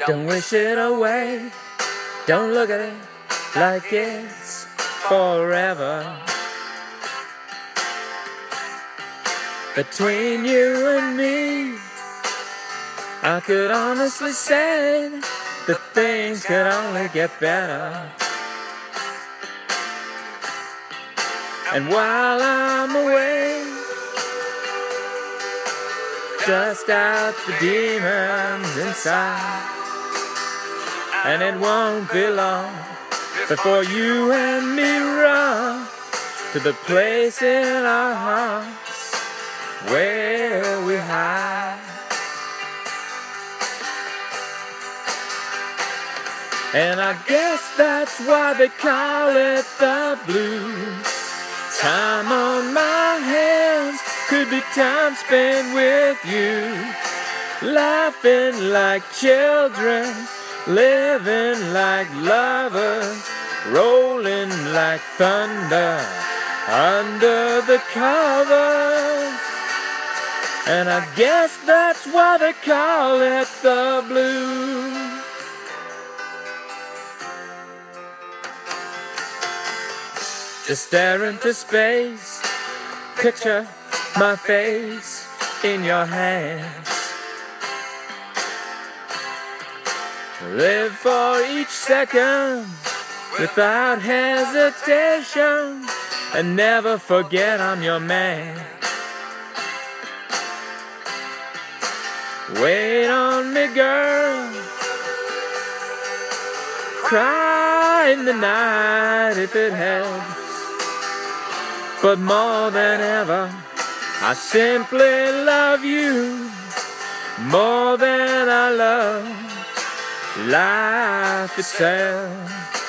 Don't wish it away. Don't look at it like it's forever. Between you and me, I could honestly say that things could only get better. And while I'm away, dust out the demons inside. And it won't be long before you and me run to the place in our hearts where we hide. And I guess that's why they call it the blues. Time on my hands could be time spent with you, laughing like children, living like lovers, rolling like thunder under the covers. And I guess that's why they call it the blues. Just stare into space, picture my face in your hands. Live for each second without hesitation, and never forget I'm your man. Wait on me, girl. Cry in the night if it helps. But more than ever, I simply love you more than I love life itself.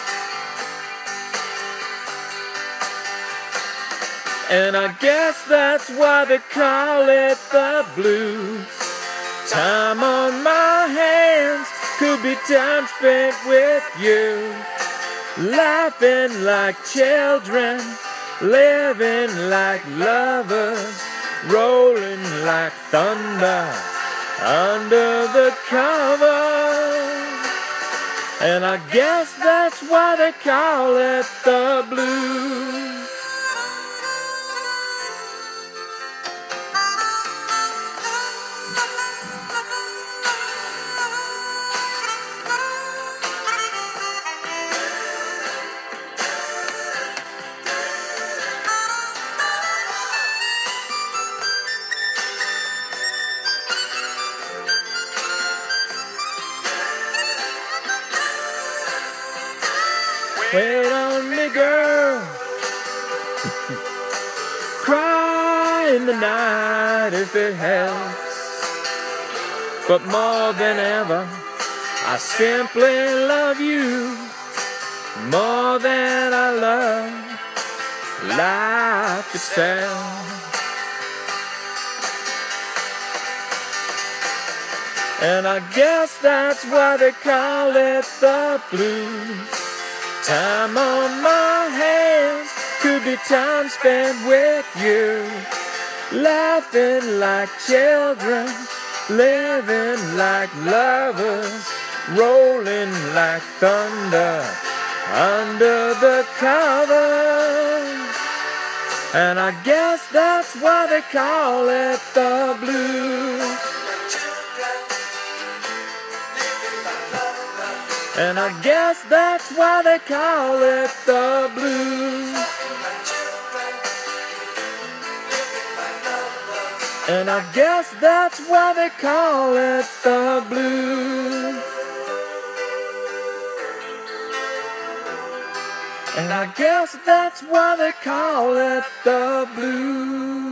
And I guess that's why they call it the blues. Time on my hands could be time spent with you, laughing like children, living like lovers, rolling like thunder under the covers. And I guess that's why they call it the blues. Wait on me, girl. Cry in the night if it helps. But more than ever, I simply love you more than I love life itself. And I guess that's why they call it the blues. Time on my hands could be time spent with you, laughing like children, living like lovers, rolling like thunder under the covers. And I guess that's why they call it the blues. And I guess that's why they call it the blues. And I guess that's why they call it the blues. And I guess that's why they call it the blues.